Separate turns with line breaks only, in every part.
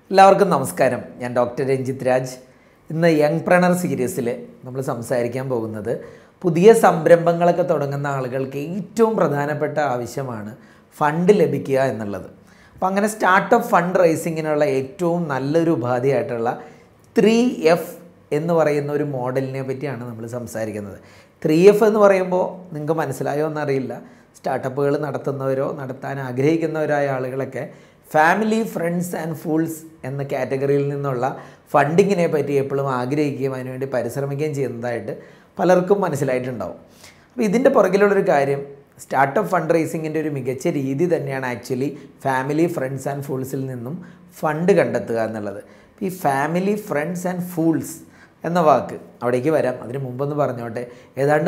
എല്ലാവർക്കും നമസ്കാരം. ഞാൻ ഡോക്ടർ രഞ്ജിത്ത് രാജ്. ഇന്ന് യങ് പ്രണർ സീരീസിൽ നമ്മൾ സംസാരിക്കാൻ പോകുന്നത് പുതിയ സംരംഭങ്ങളൊക്കെ തുടങ്ങുന്ന ആളുകൾക്ക് ഏറ്റവും പ്രധാനപ്പെട്ട ആവശ്യമാണ് ഫണ്ട് ലഭിക്കുക എന്നുള്ളത്. അപ്പോൾ അങ്ങനെ സ്റ്റാർട്ടപ്പ് ഫണ്ട് റൈസിങ്ങിനുള്ള ഏറ്റവും നല്ലൊരു ഉപാധിയായിട്ടുള്ള 3F എന്ന് പറയുന്ന ഒരു മോഡലിനെ പറ്റിയാണ് നമ്മൾ സംസാരിക്കുന്നത്. 3F എന്ന് പറയുമ്പോൾ നിങ്ങൾക്ക് മനസ്സിലായോ എന്നറിയില്ല. സ്റ്റാർട്ടപ്പുകൾ നടത്തുന്നവരോ നടത്താൻ ആഗ്രഹിക്കുന്നവരായ ആളുകളൊക്കെ ഫാമിലി, ഫ്രണ്ട്സ് ആൻഡ് ഫൂൾസ് എന്ന കാറ്റഗറിയിൽ നിന്നുള്ള ഫണ്ടിങ്ങിനെ പറ്റി എപ്പോഴും ആഗ്രഹിക്കുകയും അതിനുവേണ്ടി പരിശ്രമിക്കുകയും ചെയ്യുന്നതായിട്ട് പലർക്കും മനസ്സിലായിട്ടുണ്ടാവും. അപ്പോൾ ഇതിൻ്റെ പുറകിലുള്ളൊരു കാര്യം, സ്റ്റാർട്ടപ്പ് ഫണ്ട് റൈസിങ്ങിൻ്റെ ഒരു മികച്ച രീതി തന്നെയാണ് ആക്ച്വലി ഫാമിലി, ഫ്രണ്ട്സ് ആൻഡ് ഫൂൾസിൽ നിന്നും ഫണ്ട് കണ്ടെത്തുക എന്നുള്ളത്. ഈ ഫാമിലി, ഫ്രണ്ട്സ് ആൻഡ് ഫൂൾസ് എന്ന വാക്ക് അവിടേക്ക് വരാം. അതിന് മുമ്പൊന്ന് പറഞ്ഞോട്ടെ, ഏതാണ്ട്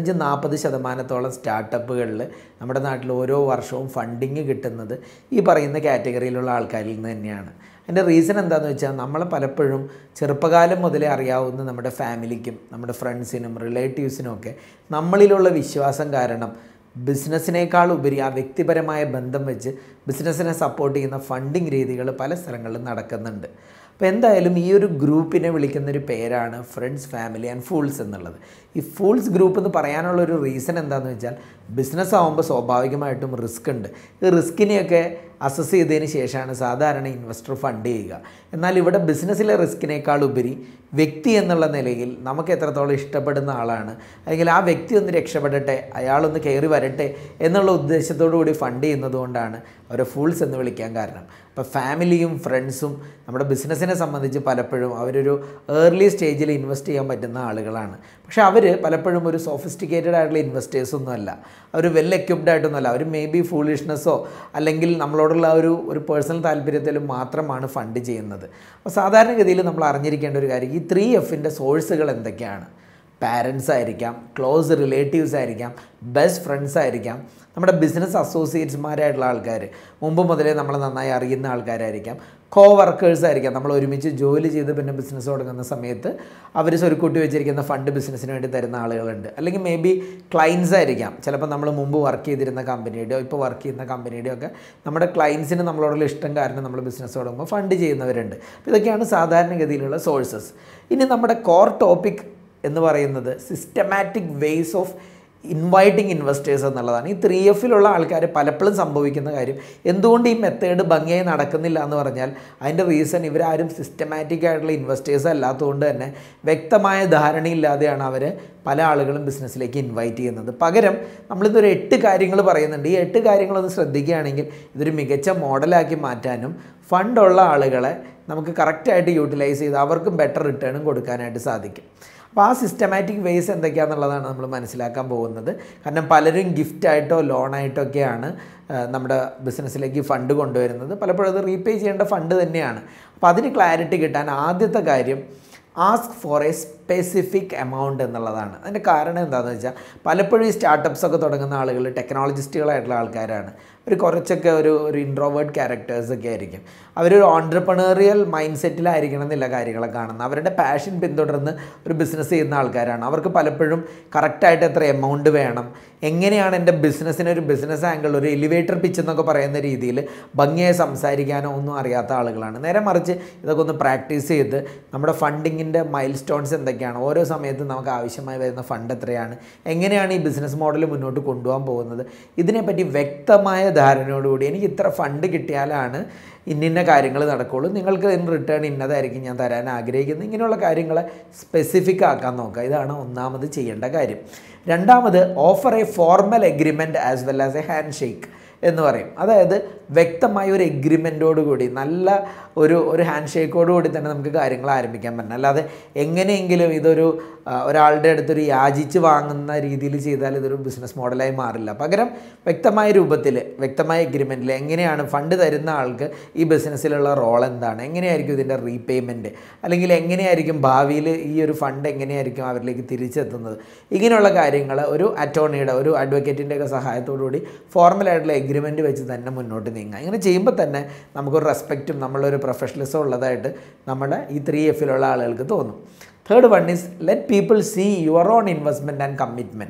35-40% സ്റ്റാർട്ടപ്പുകളിൽ നമ്മുടെ നാട്ടിൽ ഓരോ വർഷവും ഫണ്ടിങ് കിട്ടുന്നത് ഈ പറയുന്ന കാറ്റഗറിയിലുള്ള ആൾക്കാരിൽ നിന്ന് തന്നെയാണ്. അതിൻ്റെ റീസൺ എന്താണെന്ന് വെച്ചാൽ, നമ്മൾ പലപ്പോഴും ചെറുപ്പകാലം മുതലേ അറിയാവുന്ന നമ്മുടെ ഫാമിലിക്കും നമ്മുടെ ഫ്രണ്ട്സിനും റിലേറ്റീവ്സിനും ഒക്കെ നമ്മളിലുള്ള വിശ്വാസം കാരണം ബിസിനസ്സിനേക്കാൾ ഉപരി ആ വ്യക്തിപരമായ ബന്ധം വെച്ച് ബിസിനസ്സിനെ സപ്പോർട്ട് ചെയ്യുന്ന ഫണ്ടിങ് രീതികൾ പല സ്ഥലങ്ങളിലും നടക്കുന്നുണ്ട്. അപ്പോൾ എന്തായാലും ഈ ഒരു ഗ്രൂപ്പിനെ വിളിക്കുന്നൊരു പേരാണ് ഫ്രണ്ട്സ്, ഫാമിലി ആൻഡ് ഫൂൾസ് എന്നുള്ളത്. ഈ ഫൂൾസ് ഗ്രൂപ്പ് എന്ന് പറയാനുള്ളൊരു റീസൺ എന്താണെന്ന് വെച്ചാൽ, ബിസിനസ് ആകുമ്പോൾ സ്വാഭാവികമായിട്ടും റിസ്ക് ഉണ്ട്. ഈ റിസ്കിനെയൊക്കെ അസസ് ചെയ്തതിന് ശേഷമാണ് സാധാരണ ഇൻവെസ്റ്റർ ഫണ്ട് ചെയ്യുക. എന്നാൽ ഇവിടെ ബിസിനസ്സിലെ റിസ്കിനേക്കാൾ ഉപരി വ്യക്തി എന്നുള്ള നിലയിൽ നമുക്ക് എത്രത്തോളം ഇഷ്ടപ്പെടുന്ന ആളാണ്, അല്ലെങ്കിൽ ആ വ്യക്തി ഒന്ന് രക്ഷപ്പെടട്ടെ, അയാളൊന്ന് കയറി വരട്ടെ എന്നുള്ള ഉദ്ദേശത്തോടു കൂടി ഫണ്ട് ചെയ്യുന്നത് കൊണ്ടാണ് അവരെ ഫൂൾസ് എന്ന് വിളിക്കാൻ കാരണം. അപ്പോൾ ഫാമിലിയും ഫ്രണ്ട്സും നമ്മുടെ ബിസിനസ്സിനെ സംബന്ധിച്ച് പലപ്പോഴും അവരൊരു ഏർലി സ്റ്റേജിൽ ഇൻവെസ്റ്റ് ചെയ്യാൻ പറ്റുന്ന ആളുകളാണ്. പക്ഷേ അവർ പലപ്പോഴും ഒരു സോഫിസ്റ്റിക്കേറ്റഡ് ആയിട്ടുള്ള ഇൻവെസ്റ്റേഴ്സൊന്നും അല്ല, അവർ വെൽ എക്യുപ്ഡ് ആയിട്ടൊന്നുമല്ല. അവർ മേ ബി ഫൂളിഷ്നെസ്സോ അല്ലെങ്കിൽ നമ്മളോടുള്ള ഒരു പേഴ്സണൽ താല്പര്യത്തിലും മാത്രമാണ് ഫണ്ട് ചെയ്യുന്നത്. അപ്പോൾ സാധാരണഗതിയിൽ നമ്മൾ അറിഞ്ഞിരിക്കേണ്ട ഒരു കാര്യം, ഈ 3Fൻ്റെ സോഴ്സുകൾ എന്തൊക്കെയാണ്? പാരൻസ് ആയിരിക്കാം, ക്ലോസ് റിലേറ്റീവ്സ് ആയിരിക്കാം, ബെസ്റ്റ് ഫ്രണ്ട്സ് ആയിരിക്കാം, നമ്മുടെ ബിസിനസ് അസോസിയേറ്റ്സ്മാരായിട്ടുള്ള ആൾക്കാർ, മുമ്പ് മുതലേ നമ്മളെ നന്നായി അറിയുന്ന ആൾക്കാരായിരിക്കാം, കോ വർക്കേഴ്സ് ആയിരിക്കാം, നമ്മൾ ഒരുമിച്ച് ജോലി ചെയ്ത് പിന്നെ ബിസിനസ് തുടങ്ങുന്ന സമയത്ത് അവർ സ്വരുക്കൂട്ടി വെച്ചിരിക്കുന്ന ഫണ്ട് ബിസിനസ്സിന് വേണ്ടി തരുന്ന ആളുകളുണ്ട്. അല്ലെങ്കിൽ മേ ബി ക്ലയൻസ് ആയിരിക്കാം, ചിലപ്പോൾ നമ്മൾ മുമ്പ് വർക്ക് ചെയ്തിരുന്ന കമ്പനിയുടെയോ ഇപ്പോൾ വർക്ക് ചെയ്യുന്ന കമ്പനിയുടെയോ ഒക്കെ നമ്മുടെ ക്ലയൻസിന് നമ്മളോടുള്ള ഇഷ്ടം കാരണം നമ്മൾ ബിസിനസ് തുടങ്ങുമ്പോൾ ഫണ്ട് ചെയ്യുന്നവരുണ്ട്. അപ്പോൾ ഇതൊക്കെയാണ് സാധാരണഗതിയിലുള്ള സോഴ്സസ്. ഇനി നമ്മുടെ കോർ ടോപ്പിക് എന്ന് പറയുന്നത് systematic ways of inviting investors എന്നുള്ളതാണ്. ഈ 3Fലുള്ള ആൾക്കാർ പലപ്പോഴും സംഭവിക്കുന്ന കാര്യം, എന്തുകൊണ്ട് ഈ മെത്തേഡ് ഭംഗിയായി നടക്കുന്നില്ല എന്ന് പറഞ്ഞാൽ അതിൻ്റെ റീസൺ, ഇവരാരും സിസ്റ്റമാറ്റിക് ആയിട്ടുള്ള ഇൻവെസ്റ്റേഴ്സ് അല്ലാത്തതുകൊണ്ട് തന്നെ വ്യക്തമായ ധാരണയില്ലാതെയാണ് അവർ പല ആളുകളും ബിസിനസ്സിലേക്ക് ഇൻവൈറ്റ് ചെയ്യുന്നത്. പകരം നമ്മളിതൊരു 8 കാര്യങ്ങൾ പറയുന്നുണ്ട്. ഈ 8 കാര്യങ്ങളൊന്ന് ശ്രദ്ധിക്കുകയാണെങ്കിൽ ഇതൊരു മികച്ച മോഡലാക്കി മാറ്റാനും ഫണ്ടുള്ള ആളുകളെ നമുക്ക് കറക്റ്റായിട്ട് യൂട്ടിലൈസ് ചെയ്ത് അവർക്കും ബെറ്റർ റിട്ടേണും കൊടുക്കാനായിട്ട് സാധിക്കും. അപ്പോൾ ആ സിസ്റ്റമാറ്റിക് വേസ് എന്തൊക്കെയാണെന്നുള്ളതാണ് നമ്മൾ മനസ്സിലാക്കാൻ പോകുന്നത്. കാരണം പലരും ഗിഫ്റ്റായിട്ടോ ലോണായിട്ടോ ഒക്കെയാണ് നമ്മുടെ ബിസിനസ്സിലേക്ക് ഫണ്ട് കൊണ്ടുവരുന്നത്. പലപ്പോഴും അത് റീപേ ചെയ്യേണ്ട ഫണ്ട് തന്നെയാണ്. അപ്പോൾ അതിന് ക്ലാരിറ്റി കിട്ടാൻ ആദ്യത്തെ കാര്യം ask for a specific amount എന്നുള്ളതാണ്. അതിൻ്റെ കാരണം എന്താണെന്ന് വെച്ചാൽ, പലപ്പോഴും ഈ സ്റ്റാർട്ടപ്പ്സൊക്കെ തുടങ്ങുന്ന ആളുകൾ ടെക്നോളജിസ്റ്റുകളായിട്ടുള്ള ആൾക്കാരാണ്. കുറച്ചൊക്കെ ഒരു ഇൻട്രോവേർട്ട് ക്യാരക്ടേഴ്സൊക്കെ ആയിരിക്കും. അവരൊരു ഓൺട്രപ്രണറിയൽ മൈൻഡ് സെറ്റിലായിരിക്കണം എന്നില്ല കാര്യങ്ങളെ കാണുന്നത്. അവരുടെ പാഷൻ പിന്തുടർന്ന് ഒരു ബിസിനസ് ചെയ്യുന്ന ആൾക്കാരാണ്. അവർക്ക് പലപ്പോഴും കറക്റ്റായിട്ട് എത്ര എമൗണ്ട് വേണം, എങ്ങനെയാണ് എൻ്റെ ബിസിനസ്സിന് ഒരു ബിസിനസ് ആംഗിൾ, ഒരു എലിവേറ്റർ പിച്ച് എന്നൊക്കെ പറയുന്ന രീതിയിൽ ഭംഗിയായി സംസാരിക്കാനോ ഒന്നും അറിയാത്ത ആളുകളാണ്. നേരെ മറിച്ച് ഇതൊക്കെ ഒന്ന് പ്രാക്ടീസ് ചെയ്ത് നമ്മുടെ ഫണ്ടിങ്ങിൻ്റെ മൈൽ സ്റ്റോൺസ് എന്തൊക്കെയാണ്, ഓരോ സമയത്തും നമുക്ക് ആവശ്യമായി വരുന്ന ഫണ്ട് എത്രയാണ്, എങ്ങനെയാണ് ഈ ബിസിനസ് മോഡൽ മുന്നോട്ട് കൊണ്ടുപോകാൻ പോകുന്നത്, ഇതിനെപ്പറ്റി വ്യക്തമായ ധാരണയോടുകൂടി എനിക്ക് ഇത്ര ഫണ്ട് കിട്ടിയാലാണ് ഇന്ന കാര്യങ്ങൾ നടക്കുകയുള്ളൂ, നിങ്ങൾക്ക് ഇൻ റിട്ടേൺ ഇന്നതായിരിക്കും ഞാൻ തരാൻ ആഗ്രഹിക്കുന്നത്, ഇങ്ങനെയുള്ള കാര്യങ്ങളെ സ്പെസിഫിക് ആക്കാൻ നോക്കുക. ഇതാണ് ഒന്നാമത് ചെയ്യേണ്ട കാര്യം. രണ്ടാമത്, offer a formal agreement as well as a handshake എന്ന് പറയും. അതായത് വ്യക്തമായ ഒരു എഗ്രിമെൻറ്റോടുകൂടി, നല്ല ഒരു ഹാൻഡ് ഷേക്കോടുകൂടി തന്നെ നമുക്ക് കാര്യങ്ങൾ ആരംഭിക്കാൻ പറ്റണം. അല്ലാതെ എങ്ങനെയെങ്കിലും ഇതൊരു ഒരാളുടെ അടുത്തൊരു യാചിച്ച് വാങ്ങുന്ന രീതിയിൽ ചെയ്താൽ ഇതൊരു ബിസിനസ് മോഡലായി മാറില്ല. പകരം വ്യക്തമായ രൂപത്തിൽ, വ്യക്തമായ എഗ്രിമെൻറ്റിൽ എങ്ങനെയാണ് ഫണ്ട് തരുന്ന ആൾക്ക് ഈ ബിസിനസ്സിലുള്ള റോൾ എന്താണ്, എങ്ങനെയായിരിക്കും ഇതിൻ്റെ റീപേയ്മെൻറ്റ്, അല്ലെങ്കിൽ എങ്ങനെയായിരിക്കും ഭാവിയിൽ ഈ ഒരു ഫണ്ട് എങ്ങനെയായിരിക്കും അവരിലേക്ക് തിരിച്ചെത്തുന്നത്, ഇങ്ങനെയുള്ള കാര്യങ്ങൾ ഒരു അറ്റോർണിയുടെ, ഒരു അഡ്വക്കേറ്റിൻ്റെയൊക്കെ സഹായത്തോടുകൂടി ഫോർമലായിട്ടുള്ള എഗ്രിമെൻറ്റ് വെച്ച് തന്നെ മുന്നോട്ട് നീങ്ങുക. ഇങ്ങനെ ചെയ്യുമ്പോൾ തന്നെ നമുക്കൊരു റെസ്പെക്റ്റും നമ്മളൊരു പ്രൊഫഷണലിസം ഉള്ളതായിട്ട് നമ്മുടെ ഈ 3Fലുള്ള ആളുകൾക്ക് തോന്നും. Third one is let people see your own investment and commitment.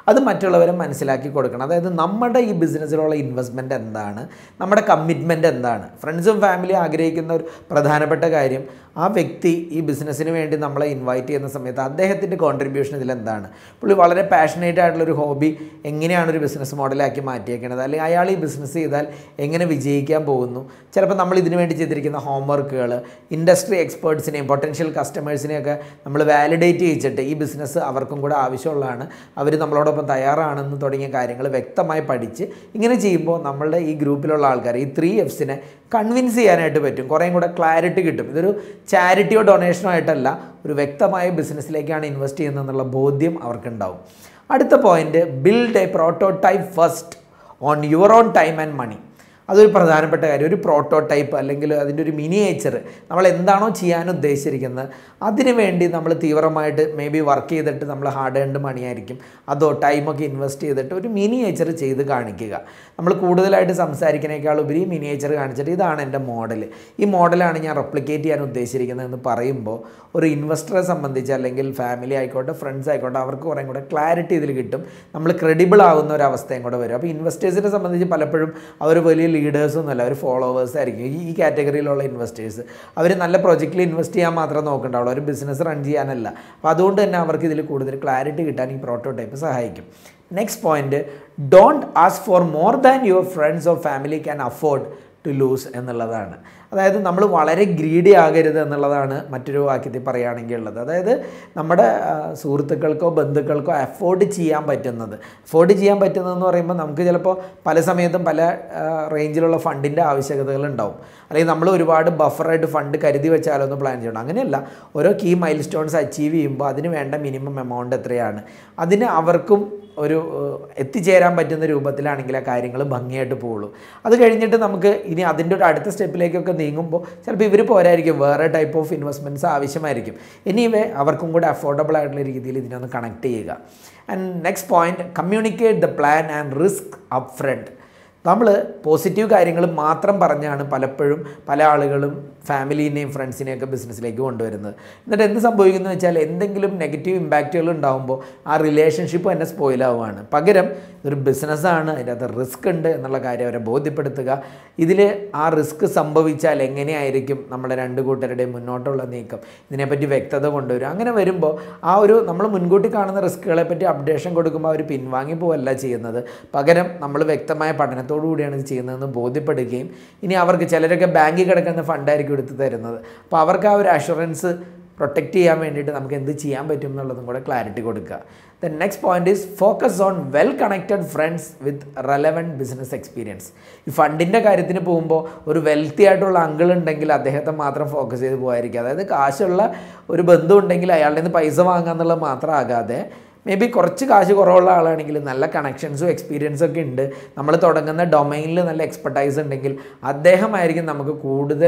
അത് മറ്റുള്ളവരെ മനസ്സിലാക്കി കൊടുക്കണം. അതായത് നമ്മുടെ ഈ ബിസിനസ്സിലുള്ള ഇൻവെസ്റ്റ്മെൻറ്റ് എന്താണ്, നമ്മുടെ കമ്മിറ്റ്മെൻറ്റ് എന്താണ്. ഫ്രണ്ട്സും ഫാമിലിയും ആഗ്രഹിക്കുന്ന ഒരു പ്രധാനപ്പെട്ട കാര്യം ആ വ്യക്തി ഈ ബിസിനസ്സിന് വേണ്ടി നമ്മളെ ഇൻവൈറ്റ് ചെയ്യുന്ന സമയത്ത് അദ്ദേഹത്തിൻ്റെ കോൺട്രിബ്യൂഷൻ ഇതിലെന്താണ്. പുള്ളി വളരെ പാഷനേറ്റ് ആയിട്ടുള്ളൊരു ഹോബി എങ്ങനെയാണ് ഒരു ബിസിനസ് മോഡലാക്കി മാറ്റിയേക്കുന്നത്, അല്ലെങ്കിൽ അയാൾ ഈ ബിസിനസ് ചെയ്താൽ എങ്ങനെ വിജയിക്കാൻ പോകുന്നു. ചിലപ്പോൾ നമ്മൾ ഇതിനു വേണ്ടി ചെയ്തിരിക്കുന്ന ഹോംവർക്കുകൾ ഇൻഡസ്ട്രി എക്സ്പേർട്സിനെയും പൊട്ടൻഷ്യൽ കസ്റ്റമേഴ്സിനെയൊക്കെ നമ്മൾ വാലിഡേറ്റ് ചെയ്യിച്ചിട്ട് ഈ ബിസിനസ് അവർക്കും കൂടെ ആവശ്യമുള്ളതാണ്, അവർ നമ്മളോടൊപ്പം തയ്യാറാണെന്ന് തുടങ്ങിയ കാര്യങ്ങൾ വ്യക്തമായി പഠിച്ച് ഇങ്ങനെ ചെയ്യുമ്പോൾ നമ്മളുടെ ഈ ഗ്രൂപ്പിലുള്ള ആൾക്കാർ ഈ 3Fsനെ കൺവിൻസ് ചെയ്യാനായിട്ട് പറ്റും. കുറേയും കൂടെ ക്ലാരിറ്റി കിട്ടും. ഇതൊരു ചാരിറ്റിയോ ഡൊണേഷനോ ആയിട്ടല്ല, ഒരു വ്യക്തമായ ബിസിനസ്സിലേക്കാണ് ഇൻവെസ്റ്റ് ചെയ്യുന്നതെന്നുള്ള ബോധ്യം അവർക്കുണ്ടാവും. അടുത്ത point, build a prototype first on your own time and money. അതൊരു പ്രധാനപ്പെട്ട കാര്യം. ഒരു പ്രോട്ടോടൈപ്പ് അല്ലെങ്കിൽ അതിൻ്റെ ഒരു മിനിയേച്ചർ നമ്മൾ എന്താണോ ചെയ്യാൻ ഉദ്ദേശിച്ചിരിക്കുന്നത് അതിനു വേണ്ടി നമ്മൾ തീവ്രമായിട്ട് മേ ബി വർക്ക് ചെയ്തിട്ട് നമ്മൾ ഹാർഡ് ഏൺഡ് മണിയായിരിക്കും, അതോ ടൈമൊക്കെ ഇൻവെസ്റ്റ് ചെയ്തിട്ട് ഒരു മിനിയേച്ചർ ചെയ്ത് കാണിക്കുക. നമ്മൾ കൂടുതലായിട്ട് സംസാരിക്കുന്നതിനേക്കാൾ ഉപരി മിനിയേച്ചർ കാണിച്ചിട്ട് ഇതാണ് എൻ്റെ മോഡൽ, ഈ മോഡലാണ് ഞാൻ റെപ്ലിക്കേറ്റ് ചെയ്യാൻ ഉദ്ദേശിച്ചിരിക്കുന്നതെന്ന് പറയുമ്പോൾ ഒരു ഇൻവെസ്റ്ററെ സംബന്ധിച്ച് അല്ലെങ്കിൽ ഫാമിലി ആയിക്കോട്ടെ ഫ്രണ്ട്സ് ആയിക്കോട്ടെ അവർക്ക് കുറേ കൂടെ ക്ലാരിറ്റി ഇതിൽ കിട്ടും, നമ്മൾ ക്രെഡിബിൾ ആവുന്ന ഒരു അവസ്ഥയും കൂടെ വരും. അപ്പോൾ ഇൻവെസ്റ്റേഴ്സിനെ സംബന്ധിച്ച് പലപ്പോഴും അവർ വലിയ ലീഡേഴ്സൊന്നുമല്ല, അവർ ഫോളോവേഴ്സ് ആയിരിക്കും. ഈ കാറ്റഗറിയിലുള്ള ഇൻവെസ്റ്റേഴ്സ് അവർ നല്ല പ്രൊജക്റ്റിൽ ഇൻവെസ്റ്റ് ചെയ്യാൻ മാത്രമേ നോക്കണ്ടാവുള്ളൂ, ഒരു ബിസിനസ് റൺ ചെയ്യാനല്ല. അപ്പോൾ അതുകൊണ്ട് തന്നെ അവർക്ക് ഇതിൽ കൂടുതൽ ക്ലാരിറ്റി കിട്ടാൻ ഈ പ്രോട്ടോടൈപ്പ് സഹായിക്കും. Next point, don't ask for more than your friends or family can afford to lose എന്നുള്ളതാണ്. അതായത് നമ്മൾ വളരെ ഗ്രീഡി ആകരുത് എന്നുള്ളതാണ് മറ്റൊരു വാക്യത്തിൽ പറയുകയാണെങ്കിൽ ഉള്ളത്. അതായത് നമ്മുടെ സുഹൃത്തുക്കൾക്കോ ബന്ധുക്കൾക്കോ അഫോർഡ് ചെയ്യാൻ പറ്റുന്നതെന്ന് പറയുമ്പോൾ നമുക്ക് ചിലപ്പോൾ പല സമയത്തും പല റേഞ്ചിലുള്ള ഫണ്ടിൻ്റെ ആവശ്യകതകൾ ഉണ്ടാവും. അല്ലെങ്കിൽ നമ്മൾ ഒരുപാട് ബഫറായിട്ട് ഫണ്ട് കരുതി വെച്ചാലൊന്ന് പ്ലാൻ ചെയ്യണം. അങ്ങനെയല്ല, ഓരോ കീ മൈൽ സ്റ്റോൺസ് അച്ചീവ് ചെയ്യുമ്പോൾ അതിന് വേണ്ട മിനിമം എമൗണ്ട് എത്രയാണ്, അതിന് അവർക്കും ഒരു എത്തിച്ചേരാൻ പറ്റുന്ന രൂപത്തിലാണെങ്കിൽ ആ കാര്യങ്ങൾ ഭംഗിയായിട്ട് പോകുള്ളൂ. അത് കഴിഞ്ഞിട്ട് നമുക്ക് ഇനി അതിൻ്റെ ഒരു അടുത്ത സ്റ്റെപ്പിലേക്കൊക്കെ നീങ്ങുമ്പോൾ ചിലപ്പോൾ ഇവർ പോരായിരിക്കും, വേറെ ടൈപ്പ് ഓഫ് ഇൻവെസ്റ്റ്മെൻറ്റ്സ് ആവശ്യമായിരിക്കും. എനിവേ അവർക്കും കൂടെ അഫോർഡബിൾ ആയിട്ടുള്ള രീതിയിൽ ഇതിനൊന്ന് കണക്ട് ചെയ്യുക. And next point, communicate the plan and risk up front. നമ്മൾ പോസിറ്റീവ് കാര്യങ്ങൾ മാത്രം പറഞ്ഞാണ് പലപ്പോഴും പല ആളുകളും ഫാമിലീനെയും ഫ്രണ്ട്സിനെയൊക്കെ ബിസിനസ്സിലേക്ക് കൊണ്ടുവരുന്നത്. എന്നിട്ട് എന്ത് സംഭവിക്കുന്നു വെച്ചാൽ എന്തെങ്കിലും നെഗറ്റീവ് ഇമ്പാക്റ്റുകൾ ഉണ്ടാകുമ്പോൾ ആ റിലേഷൻഷിപ്പ് തന്നെ സ്പോയിലാവുകയാണ്. പകരം ഇതൊരു ബിസിനസ്സാണ്, അതിനകത്ത് റിസ്ക് ഉണ്ട് എന്നുള്ള കാര്യം അവരെ ബോധ്യപ്പെടുത്തുക. ഇതിൽ ആ റിസ്ക് സംഭവിച്ചാൽ എങ്ങനെയായിരിക്കും നമ്മുടെ രണ്ട് കൂട്ടരുടെയും മുന്നോട്ടുള്ള നീക്കം, ഇതിനെപ്പറ്റി വ്യക്തത കൊണ്ടുവരും. അങ്ങനെ വരുമ്പോൾ ആ ഒരു നമ്മൾ മുൻകൂട്ടി കാണുന്ന റിസ്ക്കുകളെ പറ്റി അപ്ഡേഷൻ കൊടുക്കുമ്പോൾ അവർ പിൻവാങ്ങി പോവല്ല ചെയ്യുന്നത്, പകരം നമ്മൾ വ്യക്തമായ പഠനത്തോടു കൂടിയാണ് ഇത് ചെയ്യുന്നതെന്ന് ബോധ്യപ്പെടുകയും ഇനി അവർക്ക് ചിലരൊക്കെ ബാങ്കിൽ കിടക്കുന്ന ഫണ്ടായിരിക്കും എടുത്ത് തരുന്നത്. അപ്പോൾ അവർക്ക് ആ ഒരു അഷുറൻസ് പ്രൊട്ടക്റ്റ് ചെയ്യാൻ വേണ്ടിയിട്ട് നമുക്ക് എന്ത് ചെയ്യാൻ പറ്റും എന്നുള്ളതും കൂടെ ക്ലാരിറ്റി കൊടുക്കുക. The next point is focus on well connected friends with relevant business experience. ഈ ഫണ്ടിൻ്റെ കാര്യത്തിന് പോകുമ്പോൾ ഒരു വെൽത്തി ആയിട്ടുള്ള അങ്കിൾ ഉണ്ടെങ്കിൽ അദ്ദേഹത്തെ മാത്രം ഫോക്കസ് ചെയ്ത് പോകാതിരിക്കുക. അതായത് കാശുള്ള ഒരു ബന്ധു ഉണ്ടെങ്കിൽ അയാളുടെ നിന്ന് പൈസ വാങ്ങുക എന്നുള്ളത് മാത്രം ആകാതെ മേ ബി കുറച്ച് കാശ് കുറവുള്ള ആളാണെങ്കിൽ നല്ല കണക്ഷൻസും എക്സ്പീരിയൻസും ഒക്കെ ഉണ്ട്, നമ്മൾ തുടങ്ങുന്ന ഡൊമൈനിൽ നല്ല എക്സ്പെർട്ടൈസ് ഉണ്ടെങ്കിൽ അദ്ദേഹമായിരിക്കും നമുക്ക് കൂടുതൽ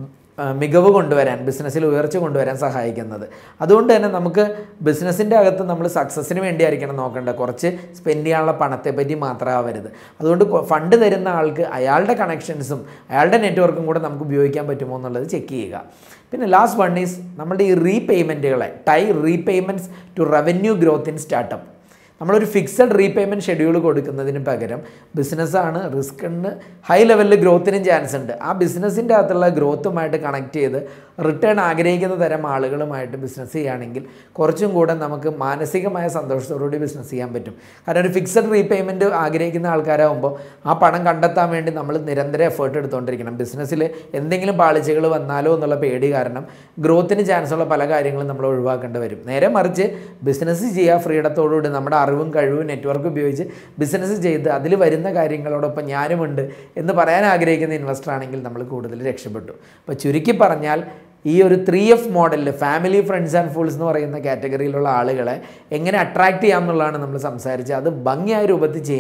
മികവ് കൊണ്ടുവരാൻ, ബിസിനസ്സിൽ ഉയർച്ച കൊണ്ടുവരാൻ സഹായിക്കുന്നത്. അതുകൊണ്ട് തന്നെ നമുക്ക് ബിസിനസ്സിൻ്റെ അകത്ത് നമ്മൾ സക്സസ്സിന് വേണ്ടിയായിരിക്കണം നോക്കേണ്ടത്, കുറച്ച് സ്പെൻഡ് ചെയ്യാനുള്ള പണത്തെ പറ്റി മാത്രമാവരുത്. അതുകൊണ്ട് ഫണ്ട് തരുന്ന ആൾക്ക് അയാളുടെ കണക്ഷൻസും അയാളുടെ നെറ്റ്വർക്കും കൂടെ നമുക്ക് ഉപയോഗിക്കാൻ പറ്റുമോ എന്നുള്ളത് ചെക്ക് ചെയ്യുക. പിന്നെ ലാസ്റ്റ് വൺ ഈസ് നമ്മളുടെ ഈ റീപേയ്മെൻറ്റുകളെ repayments to revenue growth in startup. നമ്മളൊരു ഫിക്സഡ് റീപേയ്മെൻറ്റ് ഷെഡ്യൂൾ കൊടുക്കുന്നതിന് പകരം ബിസിനസ്സാണ്, റിസ്ക് ഉണ്ട്, ഹൈ ലെവലിൽ ഗ്രോത്തിനും ചാൻസ് ഉണ്ട്, ആ ബിസിനസ്സിൻ്റെ അകത്തുള്ള ഗ്രോത്തുമായിട്ട് കണക്ട് ചെയ്ത് റിട്ടേൺ ആഗ്രഹിക്കുന്ന തരം ആളുകളുമായിട്ട് ബിസിനസ് ചെയ്യുകയാണെങ്കിൽ കുറച്ചും കൂടെ നമുക്ക് മാനസികമായ സന്തോഷത്തോടുകൂടി ബിസിനസ് ചെയ്യാൻ പറ്റും. കാരണം ഒരു ഫിക്സഡ് റീപേയ്മെൻറ്റ് ആഗ്രഹിക്കുന്ന ആൾക്കാരാകുമ്പോൾ ആ പണം കണ്ടെത്താൻ വേണ്ടി നമ്മൾ നിരന്തരം എഫേർട്ട് എടുത്തുകൊണ്ടിരിക്കണം. ബിസിനസ്സിൽ എന്തെങ്കിലും പാളിച്ചകൾ വന്നാലോ എന്നുള്ള പേടി കാരണം ഗ്രോത്തിന് ചാൻസുള്ള പല കാര്യങ്ങളും നമ്മൾ ഒഴിവാക്കേണ്ടി വരും. നേരെ മറിച്ച് ബിസിനസ് ചെയ്യുക ഫ്രീഡത്തോടുകൂടി, നമ്മുടെ അറിവും കഴിവും നെറ്റ്വർക്ക് ഉപയോഗിച്ച് ബിസിനസ് ചെയ്ത് അതിൽ വരുന്ന കാര്യങ്ങളോടൊപ്പം ഞാനുമുണ്ട് എന്ന് പറയാൻ ആഗ്രഹിക്കുന്ന ഇൻവെസ്റ്റർ ആണെങ്കിൽ നമ്മൾ കൂടുതൽ രക്ഷപ്പെട്ടു. അപ്പോൾ ചുരുക്കി പറഞ്ഞാൽ ഈ ഒരു 3F മോഡലിൽ ഫാമിലി, ഫ്രണ്ട്സ് ആൻഡ് ഫൂൾസ് എന്ന് പറയുന്ന കാറ്റഗറിയിലുള്ള ആളുകളെ എങ്ങനെ അട്രാക്റ്റ് ചെയ്യാം എന്നുള്ളതാണ് നമ്മൾ സംസാരിച്ചത്. അത് ഭംഗിയായ രൂപത്തിൽ ചെയ്യാൻ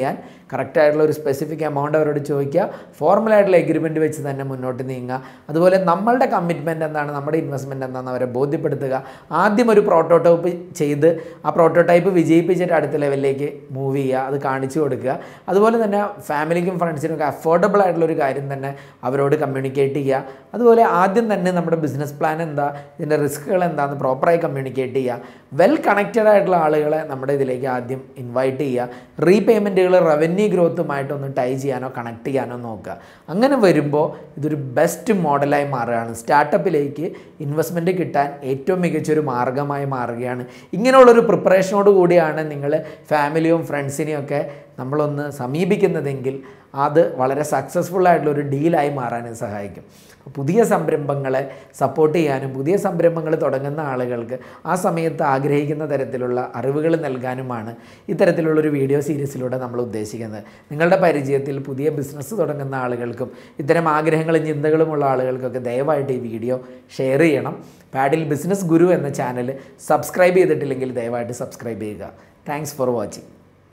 കറക്റ്റായിട്ടുള്ള ഒരു സ്പെസിഫിക് എമൗണ്ട് അവരോട് ചോദിക്കുക, ഫോർമലായിട്ടുള്ള എഗ്രിമെൻറ്റ് വെച്ച് തന്നെ മുന്നോട്ട് നീങ്ങുക. അതുപോലെ നമ്മളുടെ കമ്മിറ്റ്മെൻറ്റ് എന്താണ്, നമ്മുടെ ഇൻവെസ്റ്റ്മെൻറ്റ് എന്താണെന്ന് അവരെ ബോധ്യപ്പെടുത്തുക. ആദ്യം ഒരു പ്രോട്ടോടൈപ്പ് ചെയ്ത് ആ പ്രോട്ടോടൈപ്പ് വിജയിപ്പിച്ചിട്ട് അടുത്ത ലെവലിലേക്ക് മൂവ് ചെയ്യുക, അത് കാണിച്ചു കൊടുക്കുക. അതുപോലെ തന്നെ ഫാമിലിക്കും ഫ്രണ്ട്സിനും ഒക്കെ അഫോർഡബിൾ ആയിട്ടുള്ളൊരു കാര്യം തന്നെ അവരോട് കമ്മ്യൂണിക്കേറ്റ് ചെയ്യുക. അതുപോലെ ആദ്യം തന്നെ നമ്മുടെ ബിസിനസ് പ്ലാൻ എന്താ, ഇതിൻ്റെ റിസ്ക്കുകൾ എന്താണെന്ന് പ്രോപ്പറായി കമ്മ്യൂണിക്കേറ്റ് ചെയ്യുക. വെൽ കണക്റ്റഡ് ആയിട്ടുള്ള ആളുകളെ നമ്മുടെ ഇതിലേക്ക് ആദ്യം ഇൻവൈറ്റ് ചെയ്യുക. റീപേയ്മെൻറ്റുകൾ റവന്യൂ ഗ്രോത്തുമായിട്ടൊന്ന് ടൈ ചെയ്യാനോ കണക്ട് ചെയ്യാനോ നോക്കുക. അങ്ങനെ വരുമ്പോൾ ഇതൊരു ബെസ്റ്റ് മോഡലായി മാറുകയാണ്. സ്റ്റാർട്ടപ്പിലേക്ക് ഇൻവെസ്റ്റ്മെൻറ്റ് കിട്ടാൻ ഏറ്റവും മികച്ചൊരു മാർഗ്ഗമായി മാറുകയാണ്. ഇങ്ങനെയുള്ളൊരു പ്രിപ്പറേഷനോട് കൂടിയാണ് നിങ്ങൾ ഫാമിലിയും ഫ്രണ്ട്സിനെയും ഒക്കെ നമ്മളൊന്ന് സമീപിക്കുന്നതെങ്കിൽ അത് വളരെ സക്സസ്ഫുൾ ആയിട്ടുള്ളൊരു ഡീലായി മാറാനും സഹായിക്കും. പുതിയ സംരംഭങ്ങളെ സപ്പോർട്ട് ചെയ്യാനും പുതിയ സംരംഭങ്ങൾ തുടങ്ങുന്ന ആളുകൾക്ക് ആ സമയത്ത് ആഗ്രഹിക്കുന്ന തരത്തിലുള്ള അറിവുകൾ നൽകാനുമാണ് ഇത്തരത്തിലുള്ളൊരു വീഡിയോ സീരീസിലൂടെ നമ്മൾ ഉദ്ദേശിക്കുന്നത്. നിങ്ങളുടെ പരിചയത്തിൽ പുതിയ ബിസിനസ് തുടങ്ങുന്ന ആളുകൾക്കും ഇത്തരം ആഗ്രഹങ്ങളും ചിന്തകളുമുള്ള ആളുകൾക്കൊക്കെ ദയവായിട്ട് ഈ വീഡിയോ ഷെയർ ചെയ്യണം. പാഡിൽ ബിസിനസ് ഗുരു എന്ന ചാനൽ സബ്സ്ക്രൈബ് ചെയ്തിട്ടില്ലെങ്കിൽ ദയവായിട്ട് സബ്സ്ക്രൈബ് ചെയ്യുക. Thanks for watching.